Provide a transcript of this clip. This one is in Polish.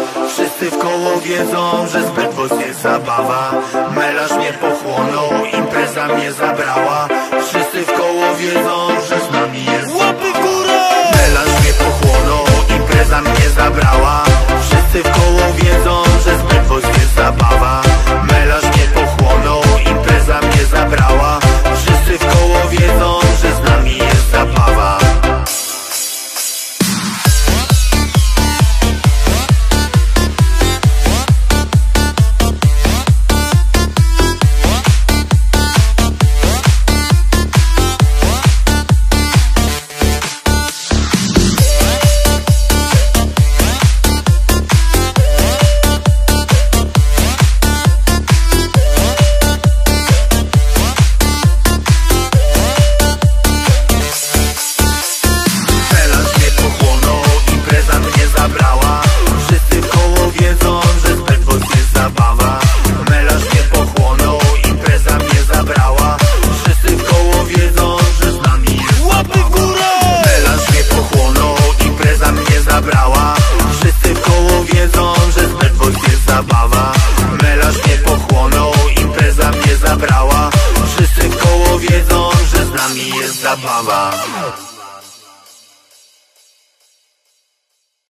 Wszyscy w koło wiedzą, że zbyt boss jest zabawa. Melarz mnie pochłonął, impreza mnie zabrała. Wszyscy w koło wiedzą, że z nami jest zabawa. Melarz mnie pochłonął, impreza mnie zabrała.